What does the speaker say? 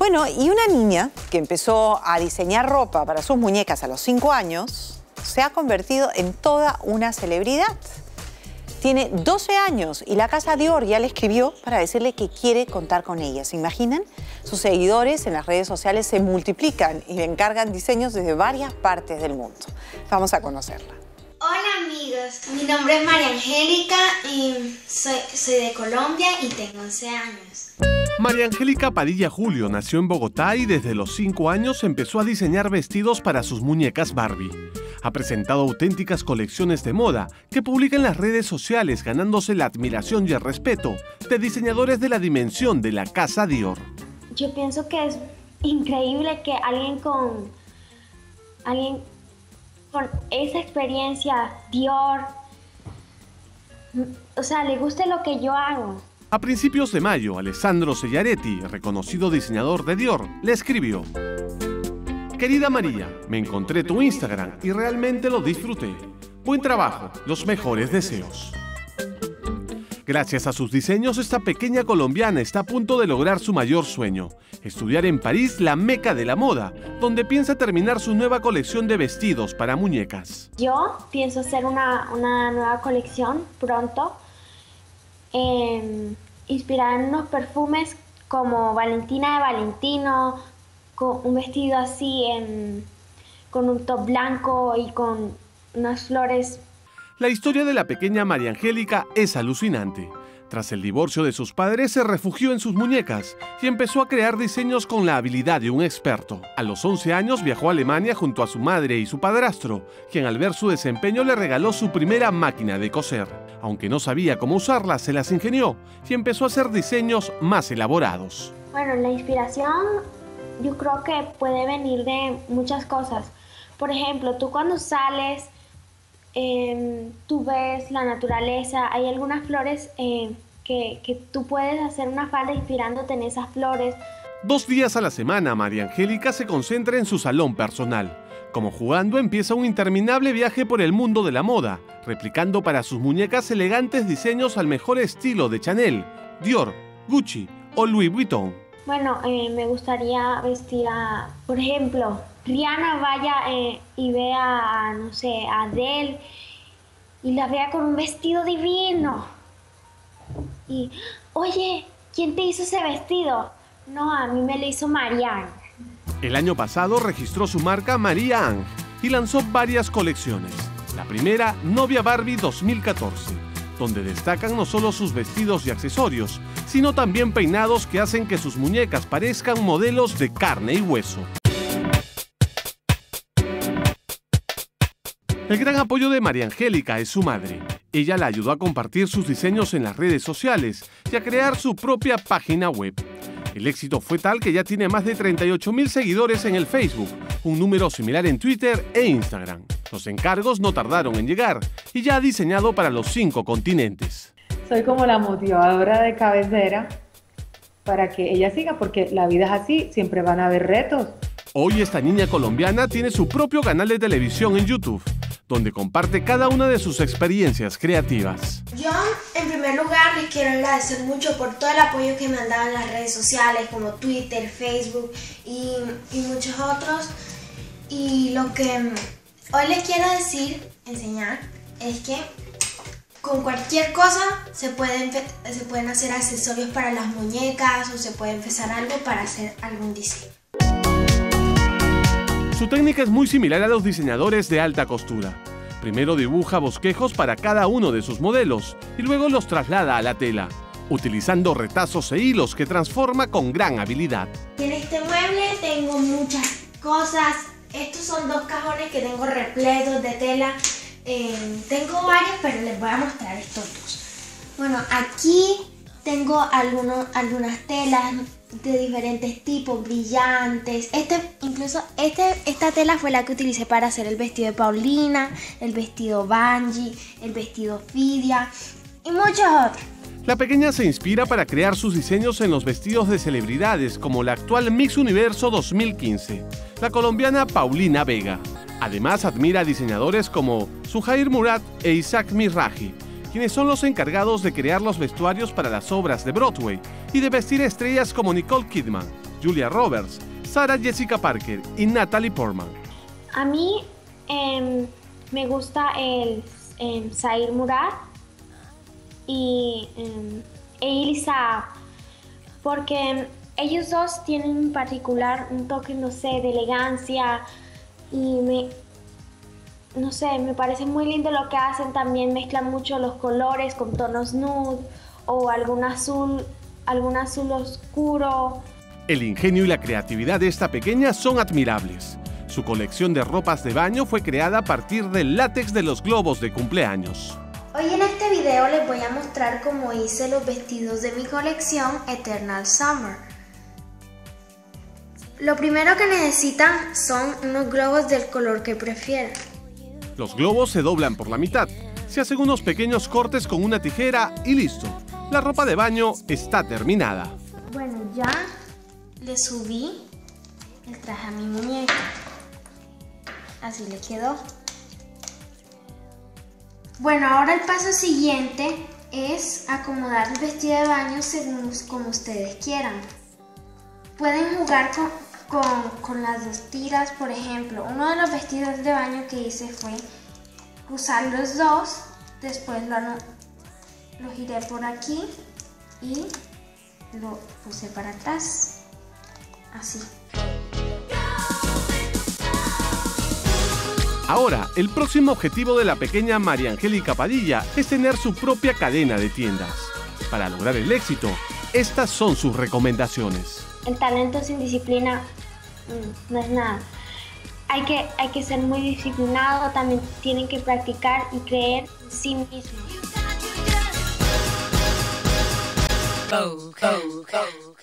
Bueno, y una niña que empezó a diseñar ropa para sus muñecas a los 5 años se ha convertido en toda una celebridad. Tiene 12 años y la casa Dior ya le escribió para decirle que quiere contar con ella. ¿Se imaginan? Sus seguidores en las redes sociales se multiplican y le encargan diseños desde varias partes del mundo. Vamos a conocerla. Hola amigos, mi nombre es María Angélica y soy de Colombia y tengo 11 años. María Angélica Padilla Julio nació en Bogotá y desde los 5 años empezó a diseñar vestidos para sus muñecas Barbie. Ha presentado auténticas colecciones de moda que publica en las redes sociales, ganándose la admiración y el respeto de diseñadores de la dimensión de la casa Dior. Yo pienso que es increíble que alguien con esa experiencia, Dior, o sea, le guste lo que yo hago. A principios de mayo, Alessandro Sellaretti, reconocido diseñador de Dior, le escribió: Querida María, me encontré tu Instagram y realmente lo disfruté. Buen trabajo, los mejores deseos. Gracias a sus diseños, esta pequeña colombiana está a punto de lograr su mayor sueño: estudiar en París, la meca de la moda, donde piensa terminar su nueva colección de vestidos para muñecas. Yo pienso hacer una nueva colección pronto, inspirada en unos perfumes como Valentina de Valentino, con un vestido así, con un top blanco y con unas flores. La historia de la pequeña María Angélica es alucinante. Tras el divorcio de sus padres, se refugió en sus muñecas y empezó a crear diseños con la habilidad de un experto. A los 11 años viajó a Alemania junto a su madre y su padrastro, quien al ver su desempeño le regaló su primera máquina de coser. Aunque no sabía cómo usarla, se las ingenió y empezó a hacer diseños más elaborados. Bueno, la inspiración yo creo que puede venir de muchas cosas. Por ejemplo, tú cuando sales, tú ves la naturaleza, hay algunas flores que tú puedes hacer una falda inspirándote en esas flores. 2 días a la semana, María Angélica se concentra en su salón personal. Como jugando, empieza un interminable viaje por el mundo de la moda, replicando para sus muñecas elegantes diseños al mejor estilo de Chanel, Dior, Gucci o Louis Vuitton. Bueno, me gustaría vestir a, por ejemplo, Rihanna vaya y vea, no sé, a Adele y la vea con un vestido divino. Y, oye, ¿quién te hizo ese vestido? No, a mí me lo hizo Marianne. El año pasado registró su marca María Ang y lanzó varias colecciones. La primera, Novia Barbie 2014, donde destacan no solo sus vestidos y accesorios, sino también peinados que hacen que sus muñecas parezcan modelos de carne y hueso. El gran apoyo de María Angélica es su madre. Ella la ayudó a compartir sus diseños en las redes sociales y a crear su propia página web. El éxito fue tal que ya tiene más de 38.000 seguidores en el Facebook, un número similar en Twitter e Instagram. Los encargos no tardaron en llegar y ya ha diseñado para los 5 continentes. Soy como la motivadora de cabecera para que ella siga, porque la vida es así, siempre van a haber retos. Hoy esta niña colombiana tiene su propio canal de televisión en YouTube, donde comparte cada una de sus experiencias creativas. Yo, en primer lugar, les quiero agradecer mucho por todo el apoyo que me han dado en las redes sociales, como Twitter, Facebook y muchos otros. Y lo que hoy les quiero enseñar, es que con cualquier cosa se pueden hacer accesorios para las muñecas o se puede empezar algo para hacer algún diseño. Su técnica es muy similar a los diseñadores de alta costura. Primero dibuja bosquejos para cada uno de sus modelos y luego los traslada a la tela, utilizando retazos e hilos que transforma con gran habilidad. En este mueble tengo muchas cosas. Estos son 2 cajones que tengo repletos de tela. Tengo varios, pero les voy a mostrar estos 2. Bueno, aquí tengo algunas telas de diferentes tipos, brillantes. Esta tela fue la que utilicé para hacer el vestido de Paulina, el vestido Bungie, el vestido Fidia y muchos otros. La pequeña se inspira para crear sus diseños en los vestidos de celebridades como la actual Miss Universo 2015, la colombiana Paulina Vega. Además, admira a diseñadores como Suhair Murad e Isaac Mizrahi, quienes son los encargados de crear los vestuarios para las obras de Broadway y de vestir a estrellas como Nicole Kidman, Julia Roberts, Sarah Jessica Parker y Natalie Portman. A mí me gusta el Zayn Murad y Elisa, porque ellos dos tienen en particular un toque, no sé, de elegancia y me parece muy lindo lo que hacen. También mezclan mucho los colores con tonos nude o algún azul oscuro. El ingenio y la creatividad de esta pequeña son admirables. Su colección de ropas de baño fue creada a partir del látex de los globos de cumpleaños. Hoy en este video les voy a mostrar cómo hice los vestidos de mi colección Eternal Summer. Lo primero que necesitan son unos globos del color que prefieran. Los globos se doblan por la mitad, se hacen unos pequeños cortes con una tijera y listo. La ropa de baño está terminada. Bueno, ya le subí el traje a mi muñeca. Así le quedó. Bueno, ahora el paso siguiente es acomodar el vestido de baño según como ustedes quieran. Pueden jugar con las dos tiras. Por ejemplo, uno de los vestidos de baño que hice fue cruzar los dos, después lo giré por aquí y lo puse para atrás, así. Ahora, el próximo objetivo de la pequeña María Angélica Padilla es tener su propia cadena de tiendas. Para lograr el éxito, estas son sus recomendaciones. El talento sin disciplina no es nada. Hay que ser muy disciplinado, también tienen que practicar y creer en sí mismos.